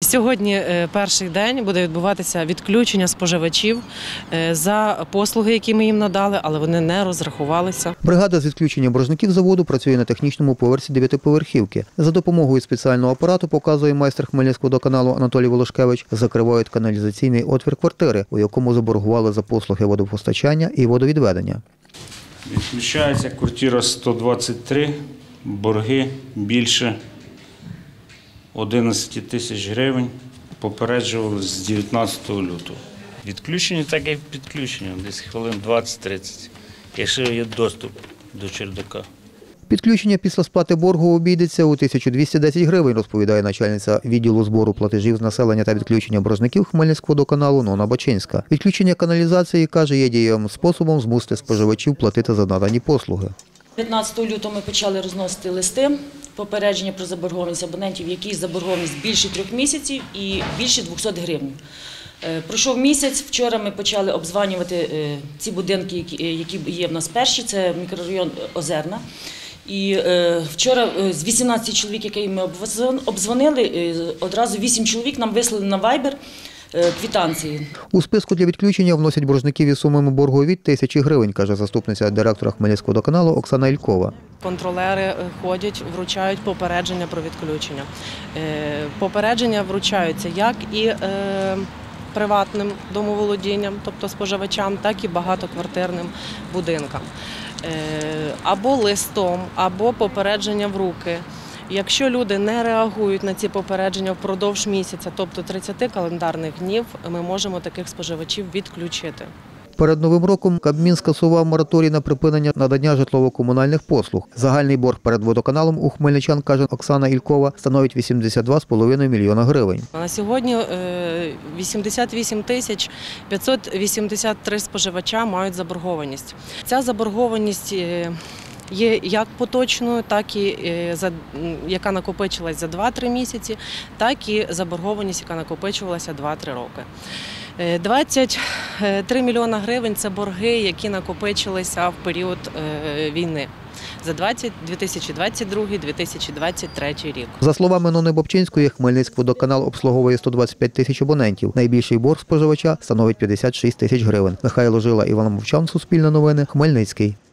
Сьогодні перший день буде відбуватися відключення споживачів за послуги, які ми їм надали, але вони не розрахувалися. Бригада з відключення боржників заводу працює на технічному поверсі 9-поверхівки. За допомогою спеціального апарату, показує майстер Хмельницького водоканалу Анатолій Волошкевич, закривають каналізаційний отвір квартири, у якому заборгували за послуги водопостачання і водовідведення. Відключається квартира 123, борги більше 11 тисяч гривень, попереджували з 19 лютого. Відключення так і підключення, десь хвилин 20-30, якщо є доступ до чердака. Підключення після сплати боргу обійдеться у 1210 гривень, розповідає начальниця відділу збору платежів з населення та відключення боржників Хмельницького водоканалу Нона Бачинська. Відключення каналізації, каже, є дієвим способом змусити споживачів платити за надані послуги. 15 лютого ми почали розносити листи, попередження про заборгованість абонентів, які заборгованість більше 3 місяців і більше 200 гривень. Пройшов місяць, вчора ми почали обдзванювати ці будинки, які є в нас перші, це мікрорайон Озерна. І вчора з 18 чоловік, які ми обдзвонили, одразу 8 чоловік нам вислали на Viber квитанції. У списку для відключення вносять боржників із сумами боргу від 1000 гривень, каже заступниця директора Хмельницького водоканалу Оксана Ількова. Контролери ходять, вручають попередження про відключення. Попередження вручаються як і приватним домоволодінням, тобто споживачам, так і багатоквартирним будинкам. Або листом, або попередження в руки. Якщо люди не реагують на ці попередження впродовж місяця, тобто 30 календарних днів, ми можемо таких споживачів відключити. Перед Новим роком Кабмін скасував мораторій на припинення надання житлово-комунальних послуг. Загальний борг перед водоканалом у хмельничан, каже Оксана Ількова, становить 82,5 мільйона гривень. На сьогодні 88 тисяч 583 споживача мають заборгованість. Ця заборгованість є як поточною, так і яка накопичилась за 2-3 місяці, так і заборгованість, яка накопичувалася 2-3 роки. 23 мільйона гривень – це борги, які накопичилися в період війни за 2022-2023 рік. За словами Нони Бобчинської, Хмельницький водоканал обслуговує 125 тисяч абонентів. Найбільший борг споживача становить 56 тисяч гривень. Михайло Жила, Іван Мовчан, Суспільне новини, Хмельницький.